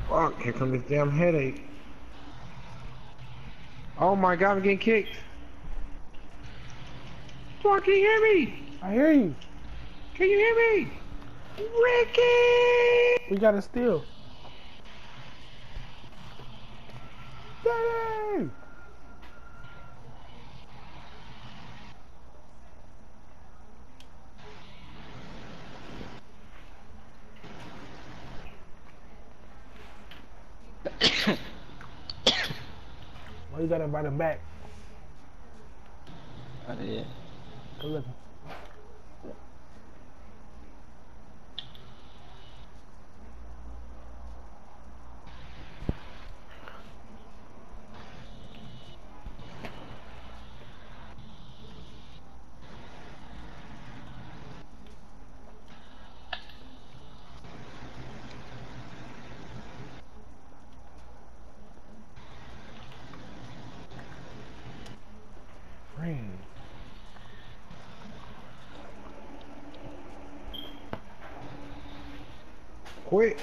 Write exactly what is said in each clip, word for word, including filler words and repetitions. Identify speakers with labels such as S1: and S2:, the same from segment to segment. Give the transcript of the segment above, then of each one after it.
S1: Fuck, here comes this damn headache. Oh my god, I'm getting kicked. Fuck, can you hear me?
S2: I hear you.
S1: Can you hear me? Ricky!
S2: We gotta steal. Dang! Why you gotta invite him back?
S3: I did.
S2: Go looking. Friend.
S1: Quick.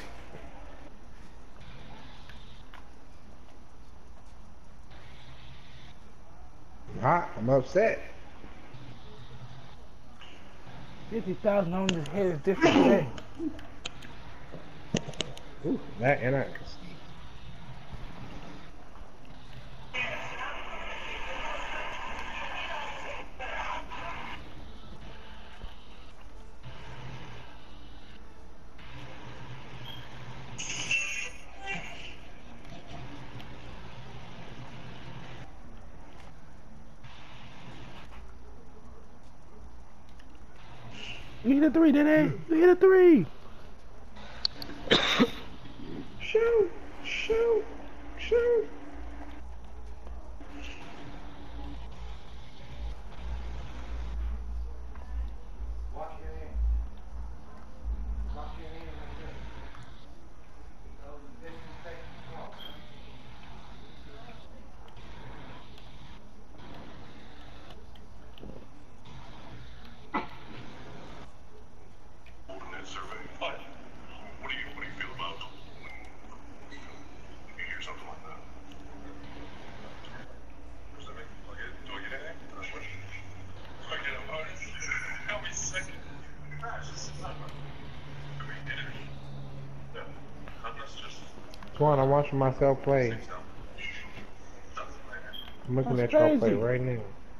S1: Hot, I'm upset.
S2: Fifty thousand on his head is different today.
S1: Ooh, that and I.
S2: You hit a three, Dene. You hit a three.
S1: Shoot, shoot, shoot. Watch your hand. Watch your hand like this. Those are disrespectful talk.
S4: That survey. What? What do you what do you feel about when you hear something like that? Does that make do I get do I get anything? Do I get a bonus? Help me second. Gosh, this is not do we get it? Yeah. That's just
S1: Swan, I'm watching myself play. I'm looking
S2: That's
S1: at y'all play
S2: crazy.
S1: right now.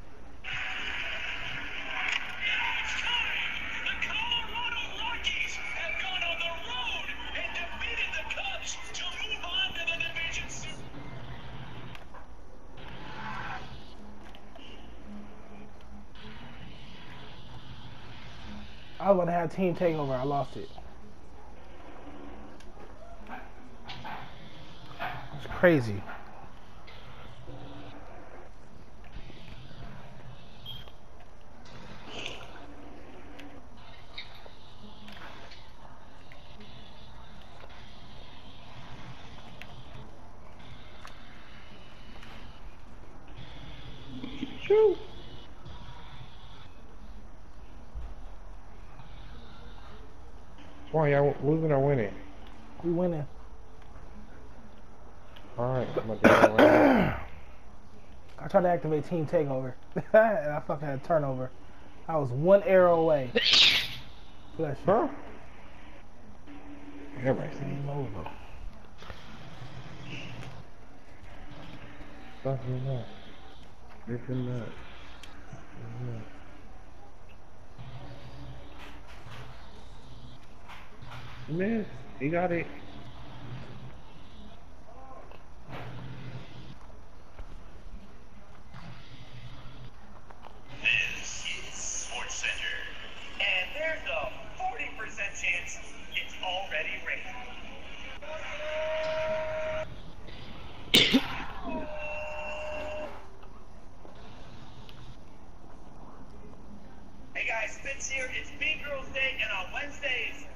S2: I was about to have team takeover. I lost it. It's crazy.
S1: Shoot. Swan, y'all losing or winning?
S2: We winning.
S1: Alright, I'm gonna do that right now.
S2: I tried to activate team takeover, and I fucking had a turnover. I was one arrow away. Bless you.
S1: Huh? Everybody see.
S2: Game over.
S1: Fucking nuts. Freaking nuts. Miss, he got it.
S5: This is Sports Center, and there's a forty percent chance it's already raining. Hey guys, Spitz here. It's Mean Girls Day, and on Wednesdays,